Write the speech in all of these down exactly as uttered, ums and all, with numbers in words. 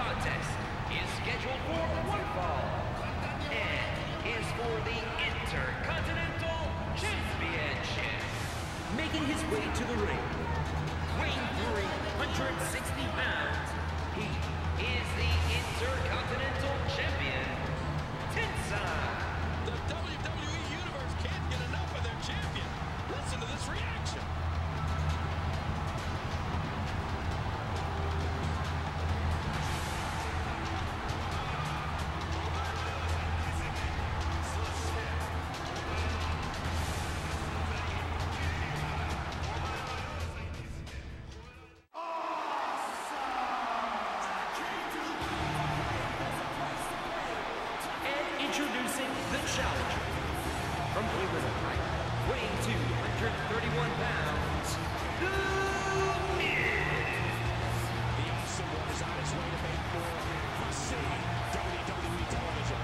contest is scheduled for one fall and is for the Intercontinental Championship. Making his way to the ring, weighing three hundred sixty pounds, he is the Intercontinental Champion, Tensai. The W W E Universe can't get enough of their champion. Listen to this reaction. Introducing the challenger, from England, weighing two hundred thirty-one pounds, The Miz. The awesome one is on his way to make more must-see W W E television.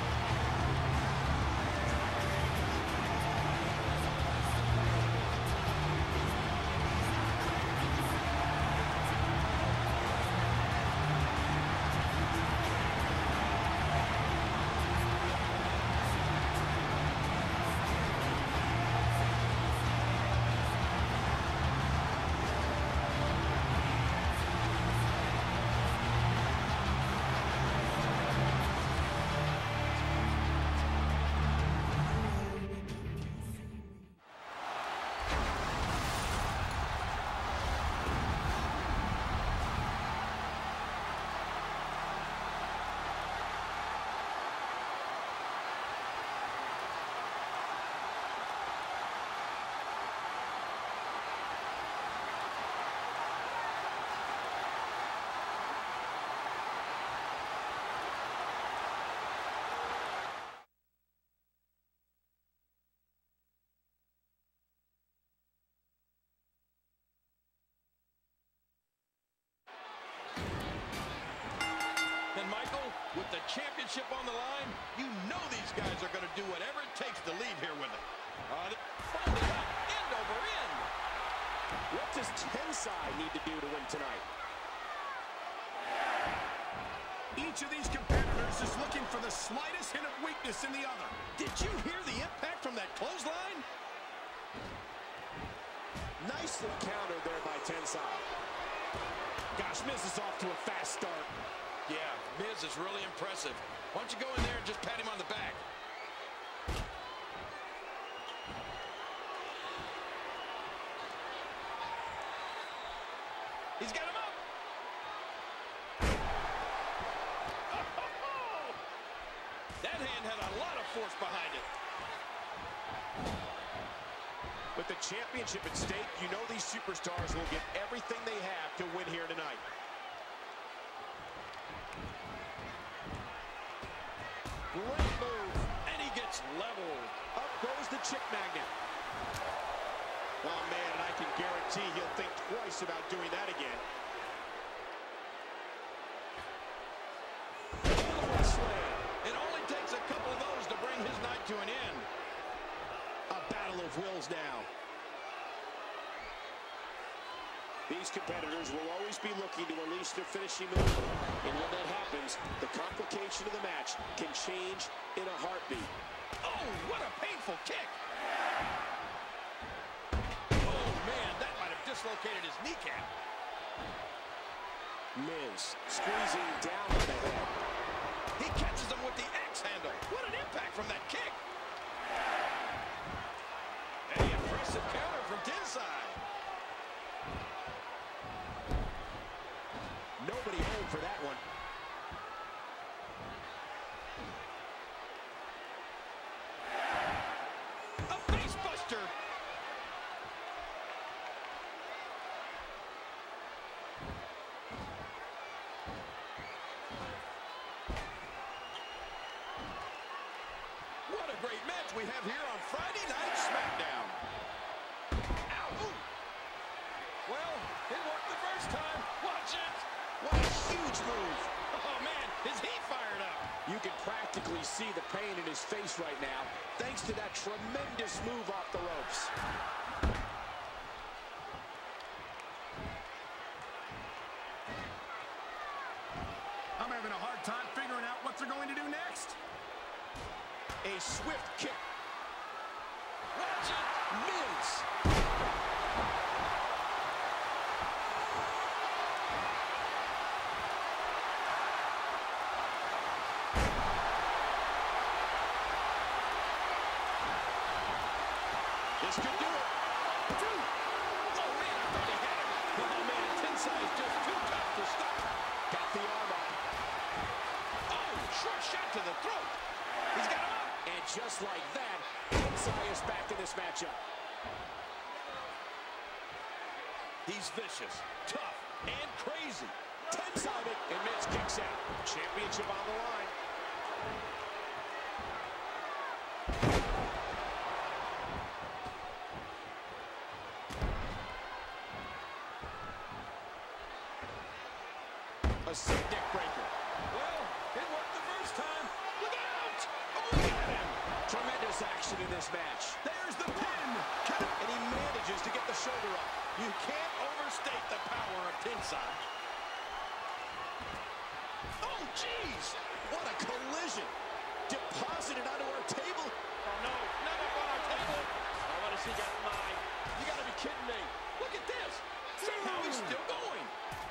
And Michael, with the championship on the line, you know these guys are going to do whatever it takes to leave here with it. Uh, folded up, end over end. What does Tensai need to do to win tonight? Each of these competitors is looking for the slightest hint of weakness in the other. Did you hear the impact from that clothesline? Nice little counter there by Tensai. Gosh, Miz is off to a fast start. Yeah, Miz is really impressive. Why don't you go in there and just pat him on the back? He's got him up. Oh, that hand had a lot of force behind it. With the championship at stake, you know these superstars will get everything they have to win here tonight. Great move. And he gets leveled. Up goes the chick magnet. Oh, man, and I can guarantee he'll think twice about doing that again. Slam. It only takes a couple of those to bring his night to an end. A battle of wills now. These competitors will always be looking to unleash their finishing move. And when that happens, the complication of the match can change in a heartbeat. Oh, what a painful kick. Oh, man, that might have dislocated his kneecap. Miz squeezing down on the head. He catches him with the X handle. What an impact from that kick. A impressive counter from Tensai. Nobody home for that one. A face buster. What a great match we have here on Friday Night SmackDown. Ow! Ooh. Well, it worked the first time. Watch it. What a huge move. Oh, man, is he fired up? You can practically see the pain in his face right now, thanks to that tremendous move off the ropes. having a hard time figuring out what they're going to do next. A swift kick. Watch it. Miz. This could do it. Two. Oh, man, I thought he had him. Oh, man, Tensai is just too tough to stop. Got the arm up. Oh, short shot to the throat. He's got him up. And just like that, Tensai is back in this matchup. He's vicious, tough, and crazy. Tensai and Miz kicks out. Championship on the line. A sick neck breaker. Well, it worked the first time. Look out! Oh, look at him! Tremendous action in this match. There's the pin. And he manages to get the shoulder up. You can't overstate the power of Tensai. Oh, jeez! What a collision! Deposited onto our table. Oh, no, not up on our table. Oh, what has he got in mind? You got to be kidding me. Look at this. Somehow he's still going.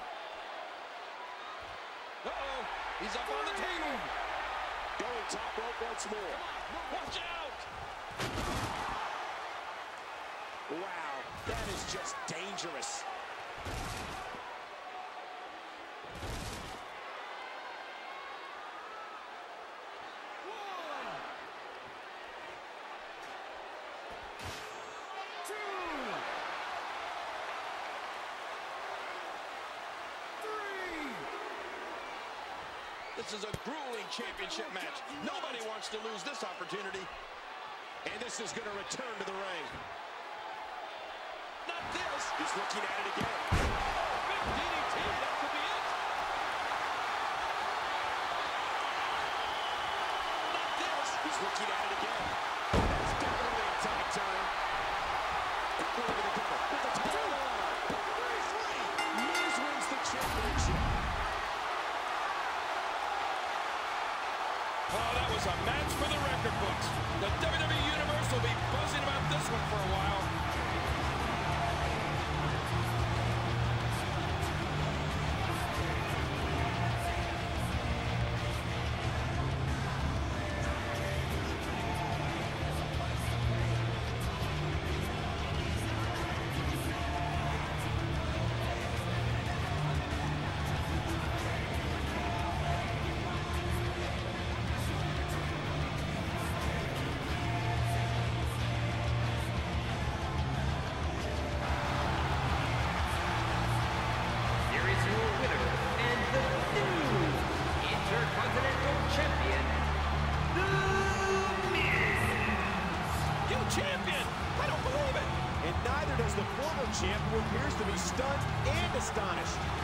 Uh-oh, he's up on the table. Going top rope once more. Watch out. Wow, that is just dangerous. One. Two. Three. This is a grueling championship match. Nobody wants to lose this opportunity. And this is going to return to the ring. Not this. He's looking at it again. Big D D T, that could be it. Not this. He's looking at it again. That's definitely a tight turn. Quickly over the cover. With the title on. Three, three. Miz wins the championship. Oh, that was a match for the record books. The W W E Universe will be buzzing about this one for a while. Here is your winner and the new Intercontinental Champion, The Miz. You champion! I don't believe it! And neither does the former champ, who appears to be stunned and astonished.